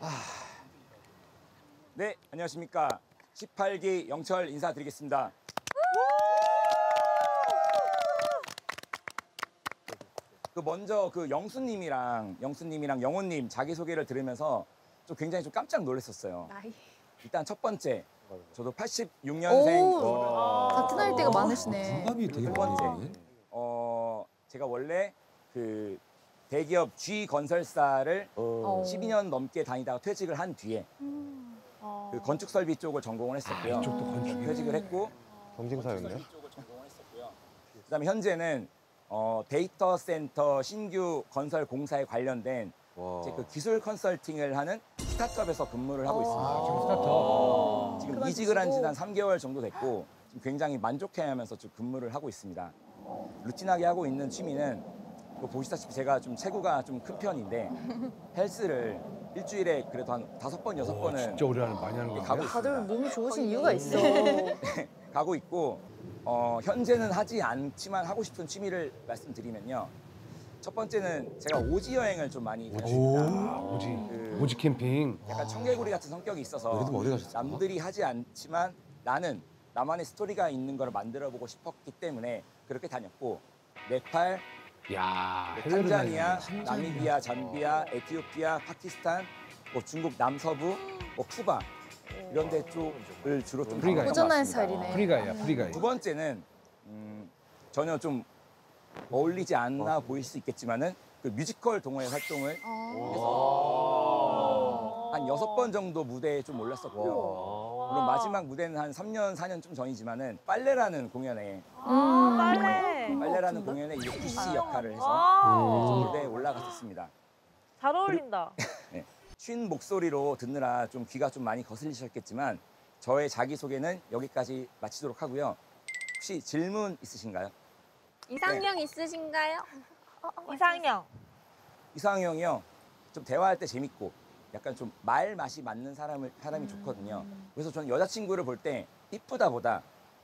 네, 안녕하십니까. 18기 영철 인사드리겠습니다. 먼저 영수님이랑 영호님 자기소개를 들으면서 굉장히 깜짝 놀랐었어요. 나이. 일단 첫 번째, 저도 86년생. 같은 나이대가 많으시네. 동갑이 되게 두 번째, 많네. 제가 원래 대기업 G 건설사를 12년 넘게 다니다가 퇴직을 한 뒤에 건축 설비 쪽을 전공을 했었고요. 이쪽도 건축이네. 퇴직을 했고 경쟁사였네요. 쪽을 전공을 했었고요. 그다음에 현재는 데이터 센터 신규 건설 공사에 관련된 이제 기술 컨설팅을 하는 스타트업에서 근무를 하고 있습니다. 지금 이직을 한 지 한 3개월 정도 됐고 지금 굉장히 만족해하면서 좀 근무를 하고 있습니다. 루틴하게 하고 있는 취미는 보시다시피 제가 체구가 큰 편인데 헬스를 일주일에 그래도 한 5번, 6번은 진짜 오래 많이 하는 거 가고 같아요. 다들 있습니다. 몸이 좋으신 이유가 있어. 가고 있고 현재는 하지 않지만 하고 싶은 취미를 말씀드리면요. 첫 번째는 제가 오지 여행을 좀 많이 다녔습니다. 오지 캠핑. 약간 청개구리 같은 성격이 있어서 어디 가셨어요? 남들이 하지 않지만 나는 나만의 스토리가 있는 걸 만들어보고 싶었기 때문에 그렇게 다녔고 네팔, 야, 탄자니아, 나미비아, 잠비아, 에티오피아, 파키스탄, 중국 남서부, 쿠바 이런 데 쪽을 주로 좀 프리가이. 고전한 다녀봤습니다. 스타일이네. 프리가이야, 프리가이. 두 번째는 전혀 좀 어울리지 않아 보일 수 있겠지만은 뮤지컬 동호회 활동을 해서 한 6번 정도 무대에 좀 올랐었고요. 물론 마지막 무대는 한 3년, 4년 좀 전이지만은 빨래라는 공연에 빨래라는 공연에 이제 PC 역할을 해서 무대에 올라갔었습니다. 잘 어울린다. 네. 쉰 목소리로 듣느라 귀가 많이 거슬리셨겠지만 저의 자기소개는 여기까지 마치도록 하고요. 혹시 질문 있으신가요? 이상형 있으신가요? 이상형. 이상형이요. 좀 대화할 때 재밌고 약간 말 맛이 맞는 사람이 좋거든요. 그래서 저는 여자친구를 볼 때 이쁘다보다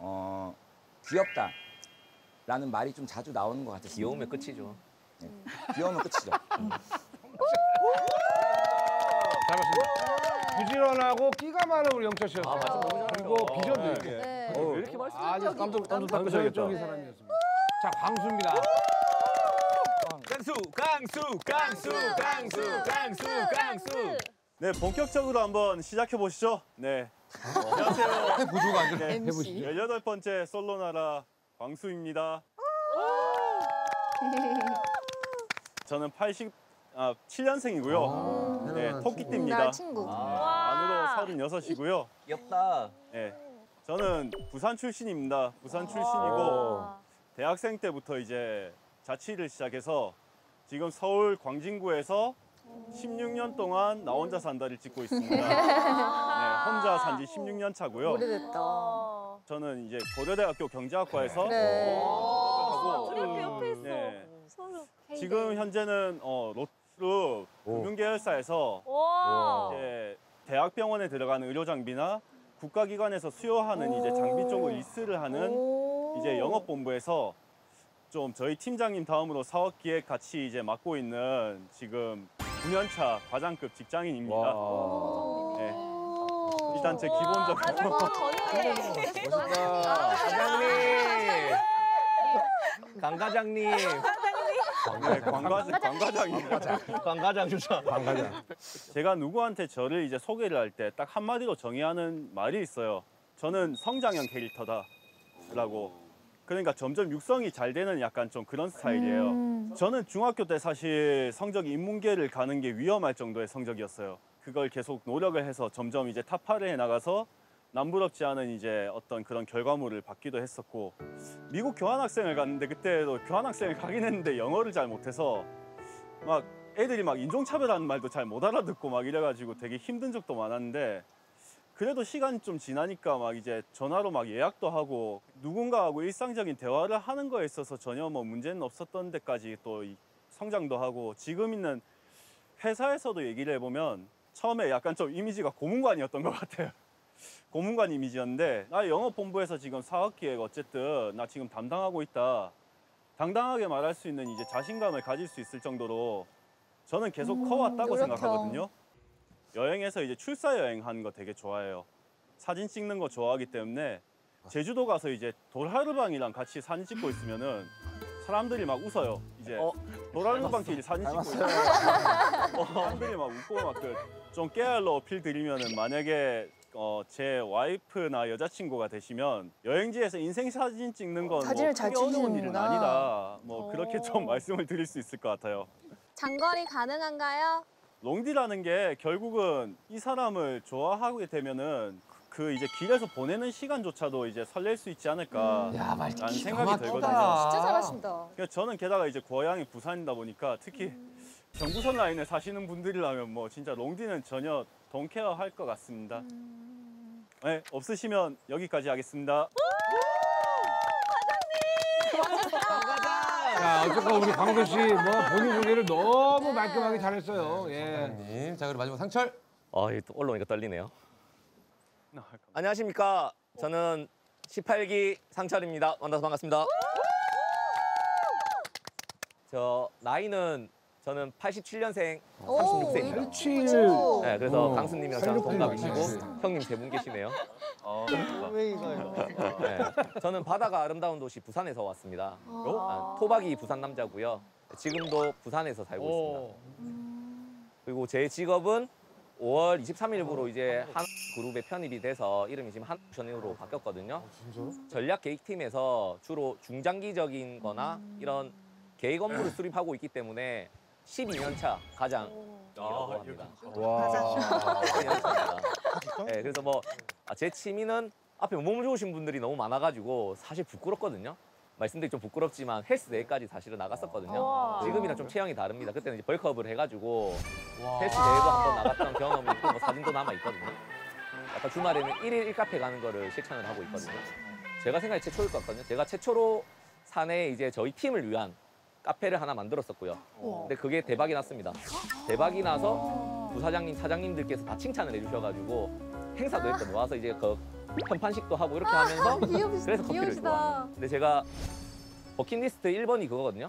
귀엽다라는 말이 좀 자주 나오는 것 같아요. 귀여우면 끝이죠. 네. 귀여우면 끝이죠. 잘 봤습니다. 부지런하고 끼가 많은 우리 영철 씨였어요. 아, 말씀 너무 그리고 잘하죠. 비전도 네. 있게. 네. 왜 이렇게 말씀하세요? 아주 깜짝 전설적인 깜짝이야. 사람이었습니다. 자, 광수입니다. 강수. 네, 본격적으로 한번 시작해 보시죠. 네. 안녕하세요. 해보조가 아니라 네, MC. 18번째 솔로나라 광수입니다. 저는 87년생이고요. 네, 토끼띠입니다. 날 친구. 만으로 36이고요. 귀엽다. 네. 저는 부산 출신입니다. 부산 출신이고 대학생 때부터 이제 자취를 시작해서 지금 서울 광진구에서 16년 동안 나 혼자 산다를 찍고 있습니다. 네, 혼자 산 지 16년 차고요. 오래됐다. 저는 이제 고려대학교 경제학과에서 그래. 하고 우리 학교 옆에 있어. 네. 서로. 지금 현재는 로스그룹 금융계열사에서 와. 이제 대학병원에 들어가는 의료 장비나 국가기관에서 수요하는 이제 장비 쪽을 리스를 하는 이제 영업본부에서 좀 저희 팀장님 다음으로 사업기획 같이 이제 맡고 있는 지금 9년차 과장급 직장인입니다. 네. 일단 제 기본적으로 과장님. 강 과장님. 네, 관과장입니다. 강 과장 주자. 제가 누구한테 저를 이제 소개를 할 때 딱 한마디로 정의하는 말이 있어요. 저는 성장형 캐릭터다라고. 그러니까 점점 육성이 잘 되는 약간 좀 그런 스타일이에요. 저는 중학교 때 사실 성적이 인문계를 가는 게 위험할 정도의 성적이었어요. 그걸 계속 노력을 해서 점점 이제 탑8을 해나가서 남부럽지 않은 이제 어떤 그런 결과물을 받기도 했었고, 미국 교환학생을 갔는데 그때도 교환학생을 가긴 했는데 영어를 잘 못해서 막 애들이 막 인종차별하는 말도 잘 못 알아듣고 막 이래가지고 되게 힘든 적도 많았는데, 그래도 시간이 좀 지나니까 막 이제 전화로 막 예약도 하고 누군가하고 일상적인 대화를 하는 거에 있어서 전혀 뭐 문제는 없었던 데까지 또 성장도 하고, 지금 있는 회사에서도 얘기를 해보면 처음에 약간 좀 이미지가 고문관이었던 것 같아요. 고문관 이미지였는데, 나 영업본부에서 지금 사업기획 어쨌든 나 지금 담당하고 있다, 당당하게 말할 수 있는 이제 자신감을 가질 수 있을 정도로 저는 계속 커왔다고 노력형. 생각하거든요. 여행에서 이제 출사 여행하는 거 되게 좋아해요. 사진 찍는 거 좋아하기 때문에 제주도 가서 이제 돌하루방이랑 같이 사진 찍고 있으면은 사람들이 막 웃어요. 이제 돌하루방끼리 사진 찍고 있으면 사람들이 막 웃고 막 좀 깨알로 어필 드리면은 만약에 제 와이프나 여자친구가 되시면 여행지에서 인생 사진 찍는 건 사진을 뭐 잘 크게 어려운 일은 찍으시는구나. 아니다. 뭐 그렇게 좀 말씀을 드릴 수 있을 것 같아요. 장거리 가능한가요? 롱디라는 게 결국은 이 사람을 좋아하게 되면은 그 이제 길에서 보내는 시간조차도 이제 설렐 수 있지 않을까 야, 말 라는 기가 생각이 막히다. 들거든요. 진짜 잘하신다. 그러니까 저는 게다가 이제 고향이 부산이다 보니까 특히 경부선 라인에 사시는 분들이라면 뭐 진짜 롱디는 전혀 돈케어 할 것 같습니다. 네, 없으시면 여기까지 하겠습니다. 자, 어쨌건 우리 광수 씨 뭐 본인 소개를 너무 말끔하게 잘했어요. 예. 님. 자, 그리고 마지막 상철. 이또 올라오니까 떨리네요. 안녕하십니까. 저는 18기 상철입니다. 만나서 반갑습니다. 저 나이는 저는 87년생 36세입니다. 87. 네, 그래서 어. 강수님이랑 저랑 동갑이시고 86. 형님 세 분 계시네요. 웨이가요. 네, 저는 바다가 아름다운 도시 부산에서 왔습니다. 토박이 부산 남자고요. 지금도 부산에서 살고 있습니다. 그리고 제 직업은 5월 23일부로 이제 한 그룹에 편입이 돼서 이름이 지금 한옵션으로 바뀌었거든요. 전략 계획팀에서 주로 중장기적인 거나 이런 계획 업무를 수립하고 있기 때문에 12년 차 과장이라고 합니다. 와. 12년 차입니다. 네, 그래서 뭐 제 취미는 앞에 몸 좋으신 분들이 너무 많아가지고 사실 부끄럽거든요. 말씀드리기 좀 부끄럽지만 헬스 대회까지 사실은 나갔었거든요. 우와. 지금이랑 좀 체형이 다릅니다. 그때는 이제 벌크업을 해가지고 헬스 대회도 한번 나갔던 경험이 있고 뭐 사진도 남아 있거든요. 약간 주말에는 1일 1카페 가는 거를 실천을 하고 있거든요. 제가 생각에 최초일 것 같거든요. 제가 최초로 사내에 이제 저희 팀을 위한 카페를 하나 만들었었고요. 근데 그게 대박이 났습니다. 대박이 나서 부사장님, 사장님들께서 다 칭찬을 해주셔가지고 행사도 했거든요. 와서 이제 그 편판식도 하고 이렇게 하면서 그래서 커피를 좋아해요. 근데 제가 버킷리스트 1번이 그거거든요.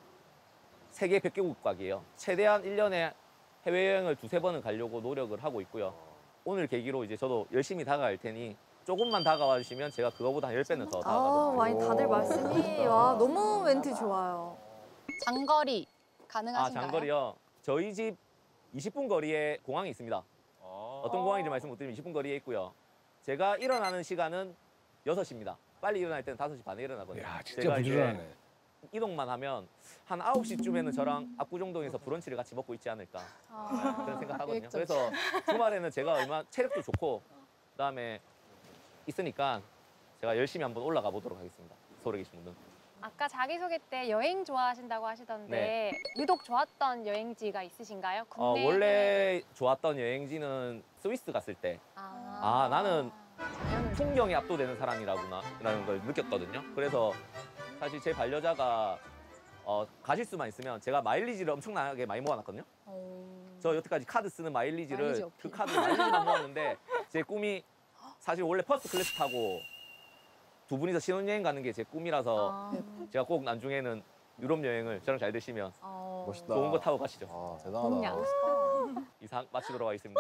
세계 100개국 가기예요. 최대한 1년에 해외여행을 2~3번은 가려고 노력을 하고 있고요. 오늘 계기로 이제 저도 열심히 다가갈 테니 조금만 다가와 주시면 제가 그거보다 10배는 더 다가가도록 많이 다들 말씀이 와 너무 멘트 좋아요. 장거리 가능하신가요? 장거리요. 저희 집 20분 거리에 공항이 있습니다. 어떤 공항인지 말씀 못 드리면 20분 거리에 있고요. 제가 일어나는 시간은 6시입니다. 빨리 일어날 때는 5시 반에 일어나거든요. 야, 진짜 제가 이제 부지런하네. 이동만 하면 한 9시쯤에는 저랑 압구정동에서 브런치를 같이 먹고 있지 않을까 그런 생각하거든요. 그래서 주말에는 제가 얼마나 체력도 좋고 그다음에 있으니까 제가 열심히 한번 올라가 보도록 하겠습니다. 서울에 계신 분들. 아까 자기소개 때 여행 좋아하신다고 하시던데 네. 유독 좋았던 여행지가 있으시신가요? 원래 좋았던 여행지는 스위스 갔을 때 나는 풍경에 압도되는 사람이라는 걸 느꼈거든요. 그래서 사실 제 반려자가 가실 수만 있으면 제가 마일리지를 엄청나게 많이 모아놨거든요. 저 여태까지 카드 쓰는 마일리지를 그 카드 마일리지만 모았는데 제 꿈이 사실 원래 퍼스트 클래스 타고 두 분이서 신혼여행 가는 게 제 꿈이라서 제가 꼭 나중에는 유럽 여행을 저랑 잘 되시면 멋있다. 좋은 거 타고 가시죠. 아, 대단하다. 이상 마치도록 하겠습니다.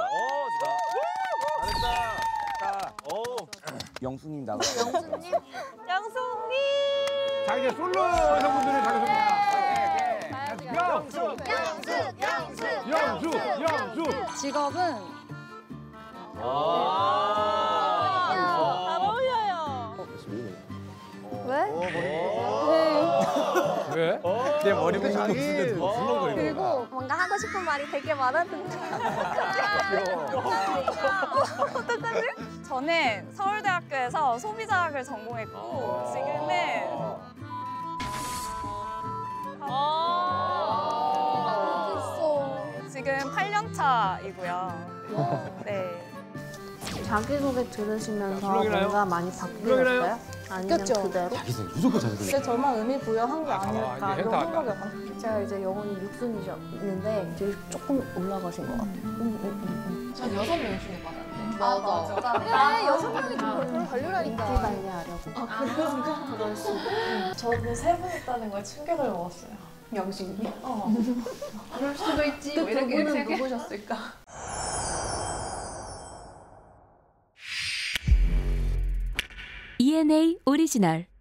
잘했다. 영수님 나가. 영수님? 양송님. 자, 이제 솔로 여성분들이 자기소개. 영수. 직업은 잘 어울려요. 왜? 내 머리 숱이 없는데도 불렁거리고. 그리고 뭔가 하고 싶은 말이 되게 많았는데 저는 서울대학교에서 소비자학을 전공했고 지금은 지금 8년 차이고요. 네. 자기소개 들으시면서 불렁이나요? 뭔가 많이 바뀌었어요? 아니면 바뀌었죠. 그대로? 자기소개, 무조건 자기소개. 근데 저만 의미 부여한 게 잠깐만, 아닐까 이제 이런 현타 생각이 왔다. 약간 제가 이제 영혼이 6순이셨는데 이제 조금 올라가신 것 같아요. 전 6명 중에 받았는데. 맞아. 그래 6명이 좀 관료라니까. 인기 관리하려고. 그럴 수. 저는 3분 있다는 거에 충격을 먹었어요. 영수님이? 그럴 수도 있지. 그 두 분은 누구셨을까? ENA 오리지널